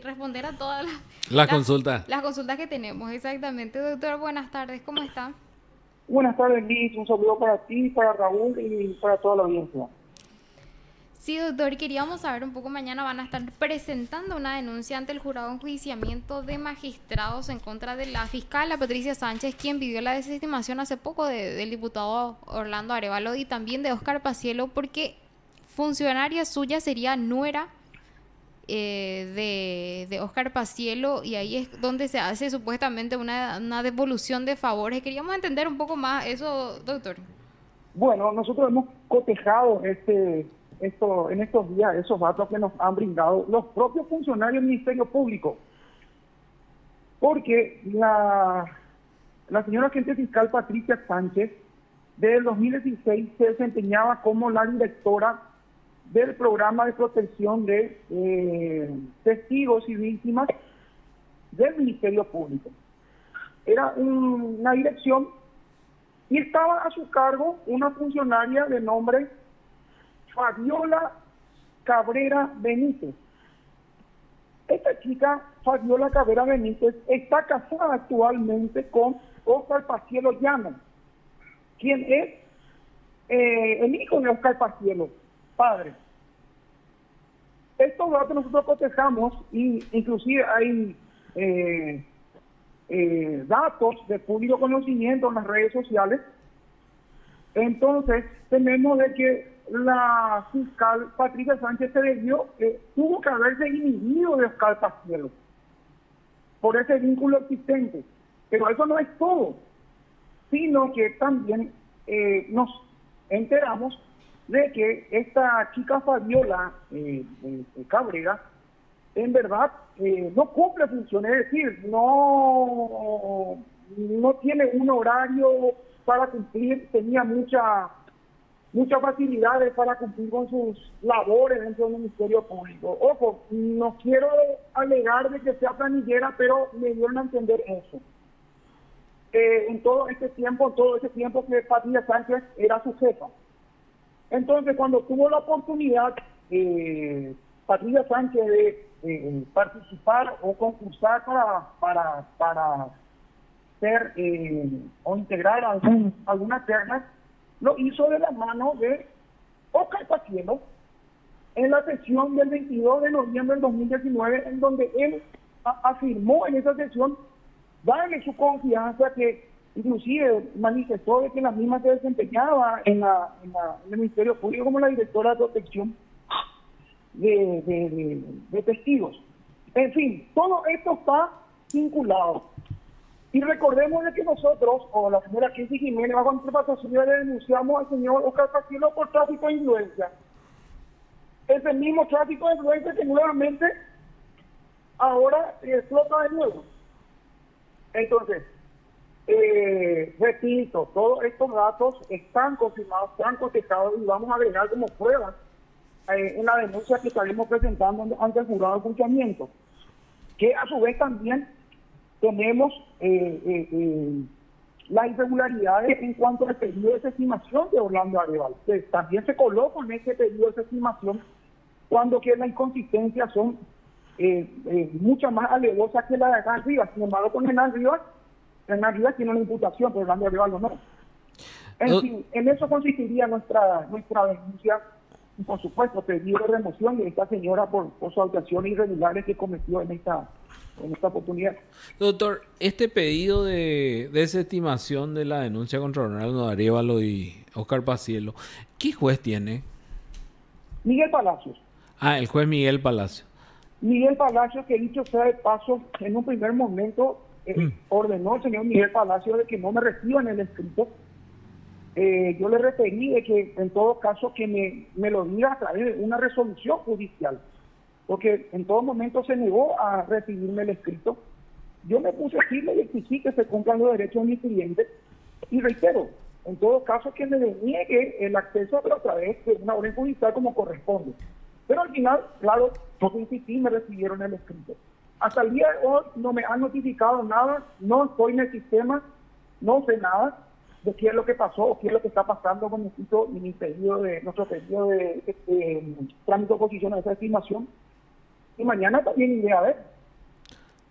responder a todas La consulta. las consultas que tenemos. Exactamente, doctor. Buenas tardes, ¿cómo está? Buenas tardes, Liz. Un saludo para ti, para Raúl y para toda la audiencia. Sí, doctor, queríamos saber un poco, mañana van a estar presentando una denuncia ante el jurado de enjuiciamiento de magistrados en contra de la fiscal Patricia Sánchez, quien pidió la desestimación hace poco del diputado Orlando Arévalo y también de Óscar Paciello, porque funcionaria suya sería nuera de Óscar Paciello, y ahí es donde se hace supuestamente una devolución de favores. Queríamos entender un poco más eso, doctor. Bueno, nosotros hemos cotejado en estos días esos datos que nos han brindado los propios funcionarios del Ministerio Público, porque la señora agente fiscal Patricia Sánchez, desde el 2016 se desempeñaba como la directora del programa de protección de testigos y víctimas del Ministerio Público. Era una dirección y estaba a su cargo una funcionaria de nombre Fabiola Cabrera Benítez. Esta chica, Fabiola Cabrera Benítez, está casada actualmente con Óscar Paciello Llano, quien es el hijo de Óscar Paciello, padre. Estos datos nosotros cotejamos y inclusive hay datos de público conocimiento en las redes sociales. Entonces tenemos de que la fiscal Patricia Sánchez tuvo que haberse inhibido de Óscar Paciello por ese vínculo existente. Pero eso no es todo, sino que también nos enteramos de que esta chica Fabiola Cabrera en verdad no cumple funciones, es decir, no tiene un horario para cumplir, tenía muchas facilidades para cumplir con sus labores dentro del Ministerio Público. Ojo, no quiero alegar de que sea planillera, pero me dieron a entender eso. En todo ese tiempo que Patricia Sánchez era su jefa. Entonces, cuando tuvo la oportunidad Patricia Sánchez de participar o concursar para ser o integrar alguna terna, lo hizo de la mano de Óscar Paciello en la sesión del 22 de noviembre del 2019, en donde él afirmó en esa sesión darle su confianza, que inclusive manifestó de que la misma se desempeñaba en el Ministerio Público como la directora de protección de testigos. En fin, todo esto está vinculado. Y recordemos de que nosotros, o la señora Kenzie Jiménez, bajo nuestra patrocinio, le denunciamos al señor Óscar Paciello por tráfico de influencia. Ese mismo tráfico de influencia que nuevamente ahora explota de nuevo. Entonces, repito, todos estos datos están confirmados, están cotejados y vamos a agregar como pruebas en la denuncia que estaremos presentando ante el jurado de enjuiciamiento, que a su vez también tenemos las irregularidades en cuanto al pedido de desestimación de Orlando Arévalo, que también se coloca en ese pedido de desestimación, cuando que las inconsistencias son mucho más alevosas que la de Hernán Rivas. Sin embargo, con Hernán Rivas tiene una imputación, pero Orlando Arévalo no. En fin, en eso consistiría nuestra denuncia, y por supuesto pedido de remoción de esta señora por sus actuaciones irregulares que cometió en esta oportunidad. Doctor, este pedido de desestimación de la denuncia contra Orlando Arévalo y Óscar Paciello, ¿qué juez tiene? Miguel Palacios. El juez Miguel Palacio. Miguel Palacios, que dicho sea de paso, en un primer momento ordenó el señor Miguel Palacios de que no me reciban el escrito. Yo le referí de que en todo caso que me lo diga a través de una resolución judicial, porque en todo momento se negó a recibirme el escrito. Yo me puse firme y exigí que se cumplan los derechos de mis clientes, y reitero, en todo caso que me deniegue el acceso, pero a través de una orden judicial como corresponde. Pero al final, claro, yo insistí y me recibieron el escrito. Hasta el día de hoy no me han notificado nada, no estoy en el sistema, no sé nada de qué es lo que pasó o qué es lo que está pasando con nuestro pedido de trámite de oposición a esa estimación. Y mañana también iré a ver.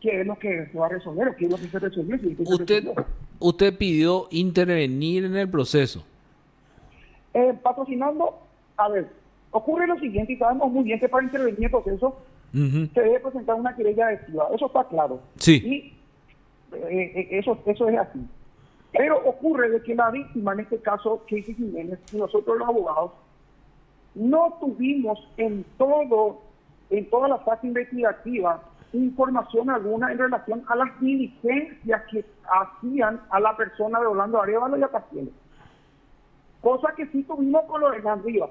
qué es lo que se va a resolver o qué es lo que se resolvió. Si se resolvió. Usted pidió intervenir en el proceso. Patrocinando, a ver, ocurre lo siguiente, y sabemos muy bien que para intervenir en el proceso se debe presentar una querella adhesiva, eso está claro. Sí. Y eso es así. Pero ocurre de que la víctima, en este caso, Casey Jiménez, y nosotros los abogados, no tuvimos en toda la fase investigativa información alguna en relación a las diligencias que hacían a la persona de Orlando Arévalo y a Pacielo. Cosa que sí tuvimos con lo de Hernán Rivas.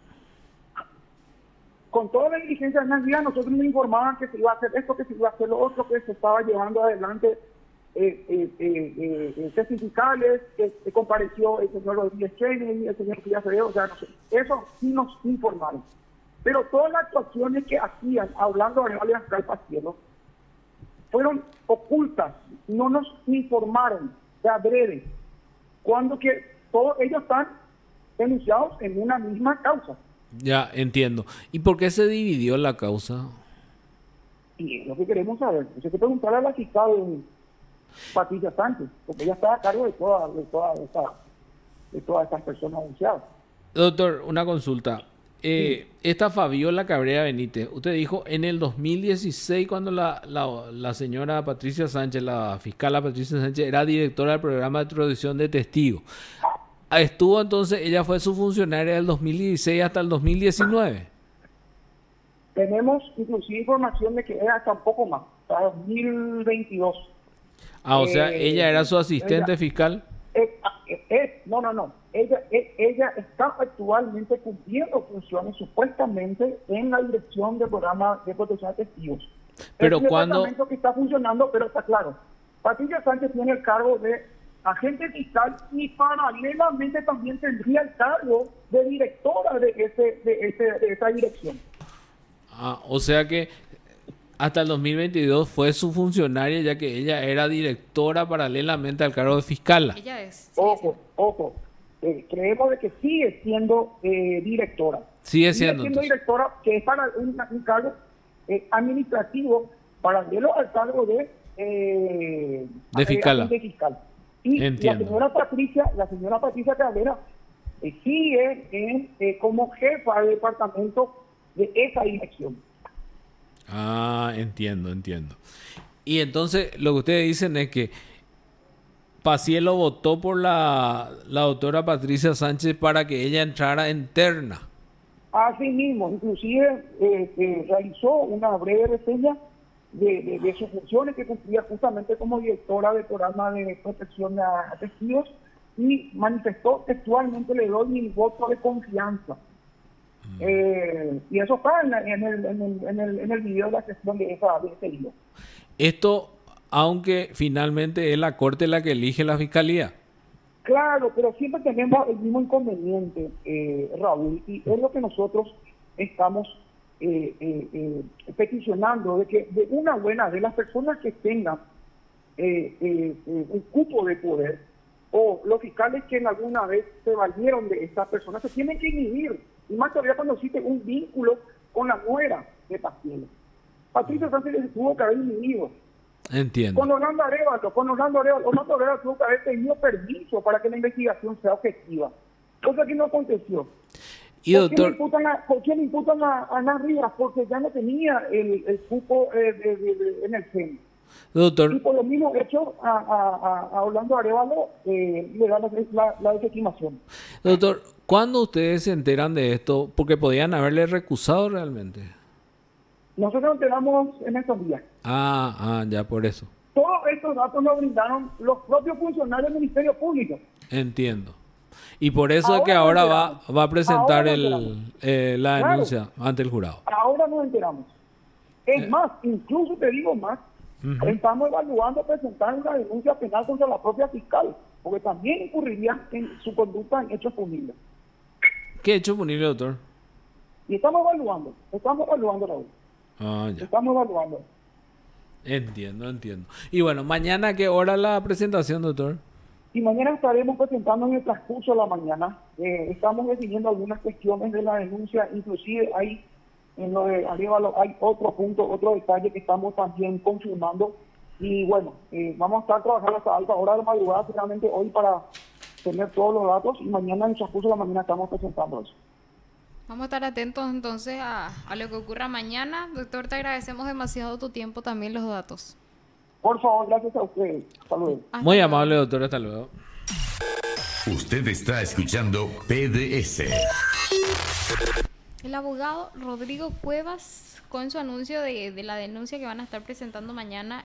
Con toda la diligencia de Hernán Rivas, nosotros nos informaban que se iba a hacer esto, que se iba a hacer lo otro, que se estaba llevando adelante testificales, que compareció el señor Rodríguez Cheney, el señor Díaz Acevedo, o sea, eso sí nos informaron. Pero todas las actuaciones que hacían hablando de Arévalo y Oscar Pacielo fueron ocultas, no nos informaron de adrede, cuando que todos ellos están denunciados en una misma causa. Ya, entiendo. ¿Y por qué se dividió la causa? Y es lo que queremos saber. Hay que preguntarle a la fiscal Patricia Sánchez, porque ella está a cargo de todas estas personas denunciadas. Doctor, una consulta. Esta Fabiola Cabrera Benítez, usted dijo en el 2016, cuando la señora Patricia Sánchez, la fiscal Patricia Sánchez, era directora del programa de introducción de testigos. Estuvo entonces, ella fue su funcionaria del 2016 hasta el 2019. Tenemos inclusive información de que era hasta un poco más, hasta 2022. O sea, ella era su asistente fiscal. No. Ella está actualmente cumpliendo funciones supuestamente en la dirección del programa de protección de testigos. Pero es un cuando departamento que está funcionando, pero está claro. Patricia Sánchez tiene el cargo de agente fiscal y paralelamente también tendría el cargo de directora de esa dirección. O sea que hasta el 2022 fue su funcionaria, ya que ella era directora paralelamente al cargo de fiscal. Ella es. Ojo. Creemos de que sigue siendo directora. Sigue siendo directora, que es para un cargo administrativo paralelo al cargo de fiscal. Y entiendo. la señora Patricia Cabrera sigue como jefa del departamento de esa dirección. Entiendo. Y entonces lo que ustedes dicen es que Pacielo votó por la doctora Patricia Sánchez para que ella entrara en terna. Así mismo, inclusive realizó una breve reseña de sus funciones que cumplía justamente como directora del programa de protección a testigos y manifestó textualmente: le doy mi voto de confianza. Y eso está en el video de la sesión de ese hilo. Esto, aunque finalmente es la Corte la que elige la Fiscalía. Claro, pero siempre tenemos el mismo inconveniente, Raúl, y es lo que nosotros estamos peticionando, de que de una buena de las personas que tengan un cupo de poder, o los fiscales que en alguna vez se valieron de estas personas, se tienen que inhibir, y más todavía cuando existe un vínculo con la nuera de Pacielo. Patricia Sánchez se tuvo que haber inhibido. Entiendo. Con Orlando Arévalo tuvo que haber tenido permiso para que la investigación sea objetiva, cosa que no aconteció. Y doctor, ¿Por qué le imputan a Hernán Rivas? Porque ya no tenía el cupo en el CEN. Doctor, Y por lo mismo hecho a Orlando Arévalo le da la desestimación. Doctor, ¿cuándo ustedes se enteran de esto? Porque podían haberle recusado realmente. Nosotros nos enteramos en estos días. Ya por eso. Todos estos datos nos brindaron los propios funcionarios del Ministerio Público. Entiendo. Y por eso es que ahora va a presentar la denuncia ante el jurado. Ahora nos enteramos. Es más, incluso te digo más, estamos evaluando presentar una denuncia penal contra la propia fiscal, porque también incurriría en su conducta en hechos punibles. ¿Qué hecho punible, doctor? Y estamos evaluando, Raúl. Ya. Estamos evaluando. Entiendo. Y bueno, ¿mañana a qué hora la presentación, doctor? Y mañana estaremos presentando en el transcurso de la mañana. Estamos definiendo algunas cuestiones de la denuncia, inclusive hay En lo de Arévalo hay otro punto, otro detalle que estamos también confirmando. Y bueno, vamos a estar trabajando hasta alta hora de la madrugada, finalmente hoy, para tener todos los datos, y mañana en el transcurso de la mañana estamos presentando eso. Vamos a estar atentos entonces a lo que ocurra mañana. Doctor, te agradecemos demasiado tu tiempo, también los datos. Por favor, gracias a ustedes. Hasta luego. Muy amable, doctor. Hasta luego. Usted está escuchando PDS. El abogado Rodrigo Cuevas, con su anuncio de la denuncia que van a estar presentando mañana